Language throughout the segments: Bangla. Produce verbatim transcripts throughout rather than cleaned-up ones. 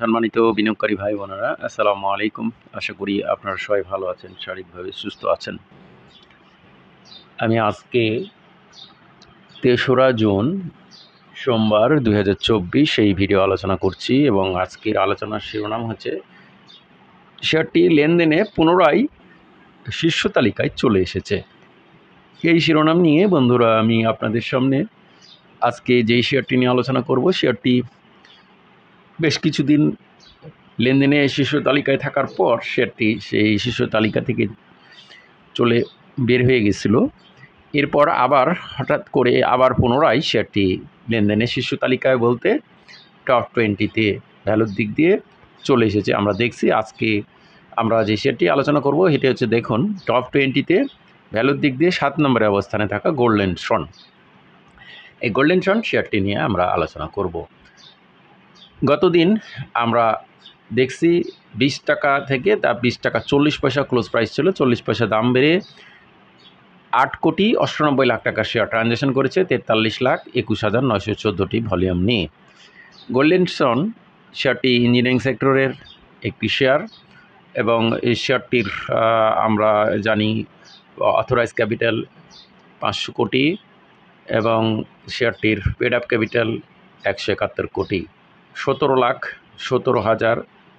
সম্মানিত বিনিয়োগকারী ভাই বোনেরা, আসসালামু আলাইকুম। আশা করি আপনারা সবাই ভালো আছেন, শারীরিকভাবে সুস্থ আছেন। আমি আজকে তেসরা জুন সোমবার দুই হাজার চব্বিশ এই ভিডিও আলোচনা করছি এবং আজকের আলোচনার শিরোনাম হচ্ছে শেয়ারটি লেনদেনে পুনরায় শীর্ষ তালিকায় চলে এসেছে। এই শিরোনাম নিয়ে বন্ধুরা আমি আপনাদের সামনে আজকে যেই শেয়ারটি নিয়ে আলোচনা করব, শেয়ারটি বেশ কিছুদিন লেনদেনে শীর্ষ তালিকায় থাকার পর শেয়ারটি সেই শীর্ষ তালিকা থেকে চলে বের হয়ে গেছিল। এরপর আবার হঠাৎ করে আবার পুনরায় শেয়ারটি লেনদেনে শীর্ষ তালিকায় বলতে টপ টোয়েন্টিতে ভ্যালুর দিক দিয়ে চলে এসেছে। আমরা দেখছি আজকে আমরা যে শেয়ারটি আলোচনা করব সেটি হচ্ছে, দেখুন, টপ টোয়েন্টিতে ভ্যালুর দিক দিয়ে সাত নম্বরে অবস্থানে থাকা গোল্ডেন সন। এই গোল্ডেন সন শেয়ারটি নিয়ে আমরা আলোচনা করব। গতদিন আমরা দেখছি বিশ টাকা থেকে তা বিশ টাকা চল্লিশ পয়সা ক্লোজ প্রাইস ছিল, চল্লিশ পয়সা দাম বেড়ে আট কোটি অষ্টানব্বই লাখ টাকা শেয়ার ট্রানজ্যাকশন করেছে, তেতাল্লিশ লাখ একুশ হাজার নয়শো চোদ্দোটি ভলিউম নিয়ে। গোল্ডেন সন শেয়ারটি ইঞ্জিনিয়ারিং সেক্টরের একটি শেয়ার এবং এই শেয়ারটির আমরা জানি অথরাইজ ক্যাপিটাল পাঁচশো কোটি এবং শেয়ারটির পেড আপ ক্যাপিটাল একশো একাত্তর কোটি, সতেরো লাখ সতেরো হাজার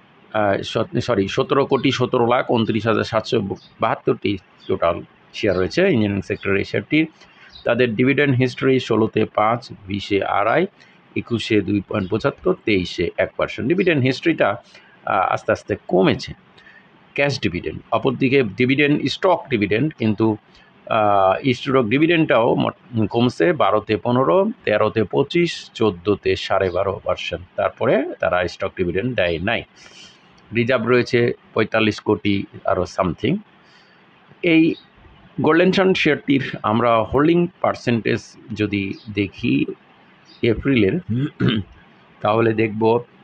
সরি সতেরো কোটি সতেরো লাখ উনত্রিশ হাজার সাতশো বাহাত্তরটি টোটাল শেয়ার রয়েছে ইঞ্জিনিয়ারিং সেক্টরের এই শেয়ারটির। তাদের ডিভিডেন্ড হিস্ট্রি ষোলোতে পাঁচ, বিশে আড়াই, একুশে দুই পয়েন্ট পঁচাত্তর, তেইশে এক পার্সেন্ট। ডিভিডেন্ড হিস্ট্রিটা আস্তে আস্তে কমেছে। ক্যাশ ডিভিডেন্ড, অপরদিকে ডিভিডেন্ড স্টক ডিভিডেন্ড কিন্তু স্টক ডিভিডেন্ডটাও কমছে, বারোতে পনেরো, তেরোতে পঁচিশ, চোদ্দোতে সাড়ে বারো পার্সেন্ট। তারপরে তারা স্টক ডিভিডেন্ড দেয় নাই। রিজার্ভ রয়েছে পঁয়তাল্লিশ কোটি আরও সামথিং। এই গোল্ডেন সন শেয়ারটির আমরা হোল্ডিং পার্সেন্টেজ যদি দেখি এপ্রিলের, তাহলে দেখব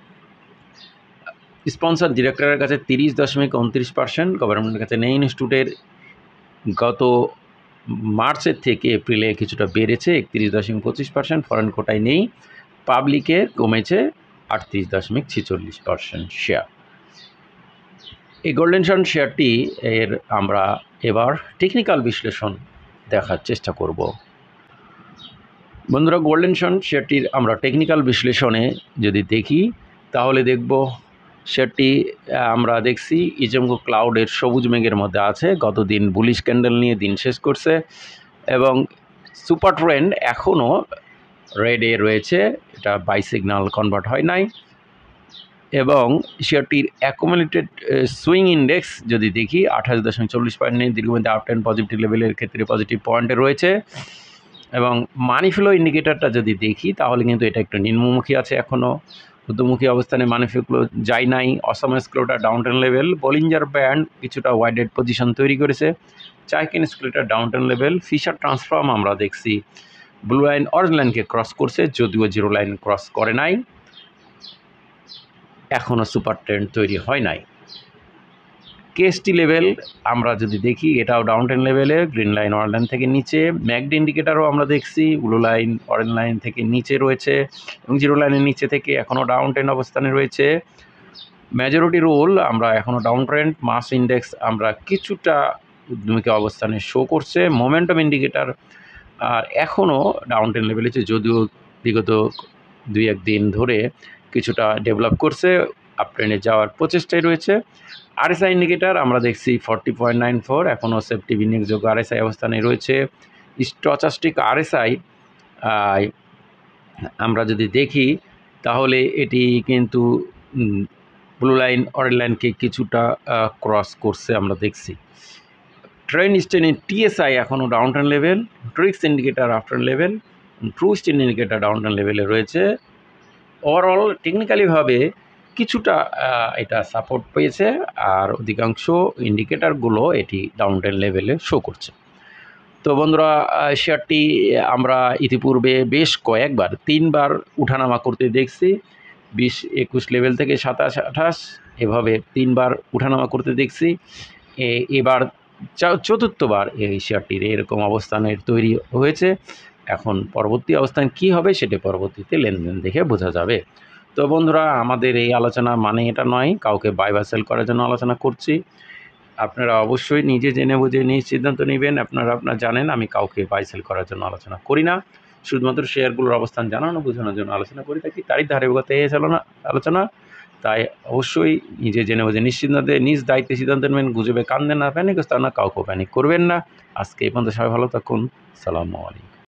স্পন্সর ডিরেক্টরের কাছে তিরিশ দশমিক উনত্রিশ পার্সেন্ট, গভর্নমেন্টের কাছে নেই। ইনস্টিটিউটের গত মার্চের থেকে এপ্রিলে কিছুটা বেড়েছে একত্রিশ দশমিক পঁচিশ পার্সেন্ট, ফরেন কোটায় নেই। পাবলিকে কমেছে আটত্রিশ দশমিক ছেচল্লিশ পার্সেন্ট শেয়ার। এই গোল্ডেন সন শেয়ারটি এর আমরা এবার টেকনিক্যাল বিশ্লেষণ দেখার চেষ্টা করব। বন্ধুরা, গোল্ডেন সন শেয়ারটির আমরা টেকনিক্যাল বিশ্লেষণে যদি দেখি তাহলে দেখব শেয়ারটি আমরা দেখছি ইজমকো ক্লাউডের সবুজ মেঘের মধ্যে আছে। গতদিন বুলিশ ক্যান্ডেল নিয়ে দিন শেষ করছে এবং সুপার ট্রেন্ড এখনও রেডে রয়েছে, এটা বাই সিগন্যাল কনভার্ট হয় নাই। এবং শেয়ারটির অ্যাকুমুলেটেড সুইং ইন্ডেক্স যদি দেখি আঠাশ দশমিক চল্লিশ পয়েন্ট নিয়ে দীর্ঘমেয়াদী আপ টেন পজিটিভ লেভেলের ক্ষেত্রে পজিটিভ পয়েন্টে রয়েছে। এবং মানি ফ্লো ইন্ডিকেটরটা যদি দেখি তাহলে কিন্তু এটা একটু নিম্নমুখী আছে, এখনও ঊর্ধ্বমুখী অবস্থানে মানি ফ্লো যায় নাই। অসম স্কেলটা down ten level, Bollinger band কিছুটা ওয়াইডেড পজিশন তৈরি করেছে। চাইকিন স্কেলটা down ten level. Fisher transform আমরা দেখছি ব্লু লাইন অরেঞ্জ লাইনকে ক্রস করছে, যদিও জিরো লাইন ক্রস করে নাই, এখনও সুপার ট্রেন্ড তৈরি হয় নাই। কেএসটি লেভেল আমরা যদি দেখি এটাও ডাউন টেন লেভেলে, গ্রিন লাইন অরেঞ্জ লাইন থেকে নিচে। ম্যাকডি ইন্ডিকেটারও আমরা দেখছি ব্লু লাইন অরেঞ্জ লাইন থেকে নিচে রয়েছে এবং জিরো লাইনের নিচে থেকে এখনও ডাউন ট্রেন্ড অবস্থানে রয়েছে। মেজরিটি রোল আমরা এখনও ডাউন ট্রেন্ড। মাস ইন্ডেক্স আমরা কিছুটা ঊর্ধ্বমুখী অবস্থানে শো করছে। মোমেন্টাম ইন্ডিকেটার আর এখনও ডাউন ট্রেন্ড লেভেলে আছে, যদিও বিগত দুই একদিন ধরে কিছুটা ডেভেলপ করছে, আপ ট্রেন্ডে যাওয়ার প্রচেষ্টায় রয়েছে। আরএসআই ইন্ডিকেটার আমরা দেখছি ফর্টি পয়েন্ট নাইন ফোর, এখনও সেফটি বিনিয়োগযোগ্য আরএসআই অবস্থানে রয়েছে। স্টচাস্টিক আরএসআই আমরা যদি দেখি তাহলে এটি কিন্তু ব্লু লাইন অরেঞ্জ লাইনকে কিছুটা ক্রস করছে আমরা দেখছি। ট্রেন্ড স্টেনের টিএসআই এখনও down trend level, TRIX indicator up trend level, true strength indicator down trend লেভেলে রয়েছে। ওভারঅল টেকনিক্যালিভাবে কিছুটা এটা সাপোর্ট পেয়েছে আর অধিকাংশ ইন্ডিকেটারগুলো এটি ডাউন ট্রেন্ড লেভেলে শো করছে। তো বন্ধুরা, শেয়ারটি আমরা ইতিপূর্বে বেশ কয়েকবার তিনবার উঠানামা করতে দেখছি, বিশ একুশ লেভেল থেকে সাতাশ আঠাশ এভাবে তিনবার উঠানামা করতে দেখছি। এবার চতুর্থবার এই শেয়ারটির এরকম অবস্থানের তৈরি হয়েছে। এখন পরবর্তী অবস্থান কি হবে সেটা পরবর্তীতে লেনদেন দেখে বোঝা যাবে। তো বন্ধুরা, আমাদের এই আলোচনা মানে এটা নয় কাউকে বাই বা সেল করার জন্য আলোচনা করছি। আপনারা অবশ্যই নিজে জেনে বুঝে নিজ সিদ্ধান্ত নেবেন। আপনারা আপনারা জানেন আমি কাউকে বাই সেল করার জন্য আলোচনা করি না, শুধুমাত্র শেয়ারগুলোর অবস্থান জানানো বোঝানোর জন্য আলোচনা করে থাকি। তারই ধারাবাহিকতা এই চালনা আলোচনা। তাই অবশ্যই নিজে জেনে বুঝে নিশ্চিন্তে নিজ দায়িত্বে সিদ্ধান্ত নেবেন। গুজবে কান দেন না, প্যানিক না, কাউকে প্যানিক করবেন না। আজকে এই পর্যন্ত, সবাই ভালো থাকুন। সালামু আলাইকুম।